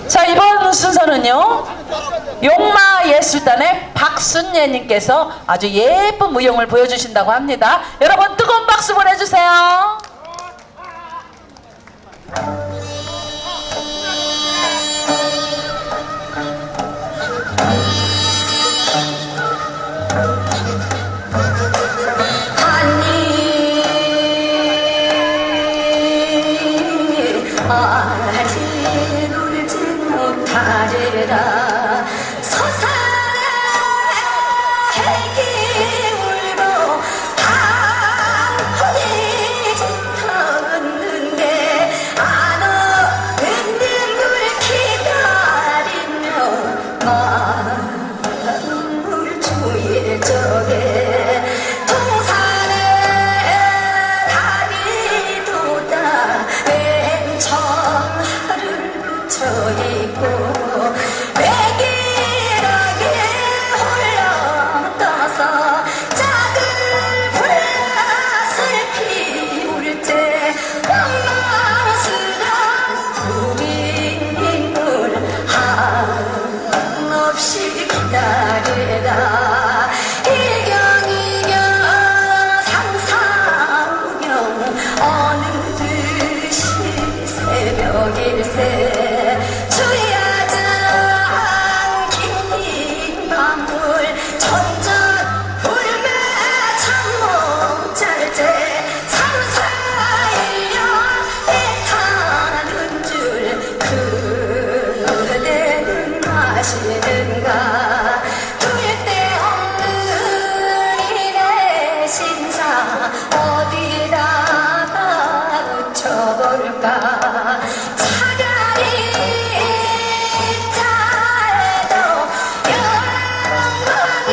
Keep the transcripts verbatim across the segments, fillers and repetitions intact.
자, 이번 순서는요, 용마예술단의 박순예님께서 아주 예쁜 무용을 보여주신다고 합니다. 여러분 뜨거운 박수 보내주세요. 아직 울지 못하리라 서산의 해기 울고 한번이 짙었는데 안 오는 님을 기다리며 만물 주일 적에 있고 외길하게 홀려떠서 작은 불꽃을 피울 때 원망스런 우리 인물 한없이 기다리다 일경이경 상상경 어느 듯이 새벽일세 아시는가 둘데 없는 이내 신사 어디다가 붙여볼까 차라리 자에도 영광이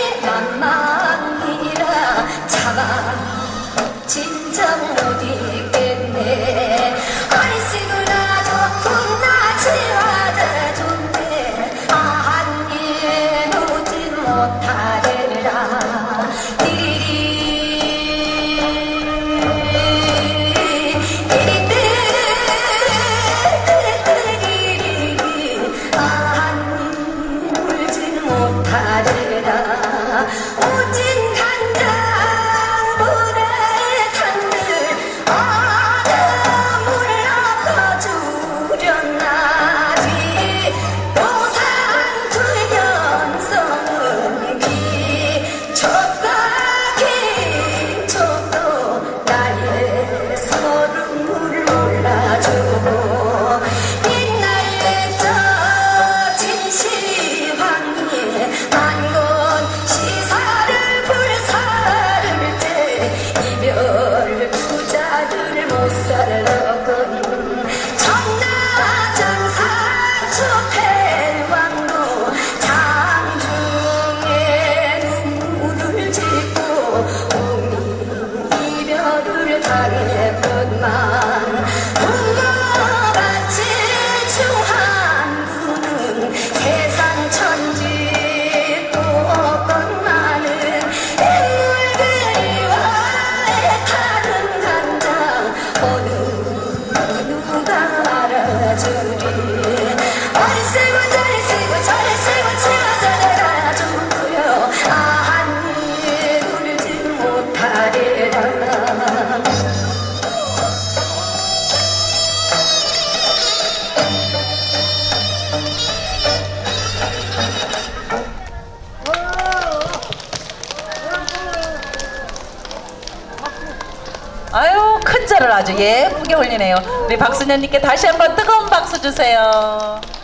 만만이라 차가 진정 못 있겠네 아니시구나 조금 나지 맞아 좋네 못하리라 띠리리 띠리띠리띠리띠리리 아니 울진 못하리라 오진 간장 물에 탄들 어느 물러가주련나지 노산 불견성은 촛박이 촛도 나의 서름을 몰라주고 빛날래저 진시황이 만건 시사를 불사를 때 이별 부자들 못 살러건 천하장산 초패왕도 장중에 눈물을 짓고 이별을 당했건만 부모같이 중한 분은 세상 천지 또 없건만은 인물들과 애타는 간장 어느 누가 알아주리 어리쓰고 저리쓰고 저리쓰고 치워져라 좋고요 아니 울지 못하리라 아유, 큰 절을 아주 예쁘게 올리네요. 우리 박순예님께 다시 한번 뜨거운 박수 주세요.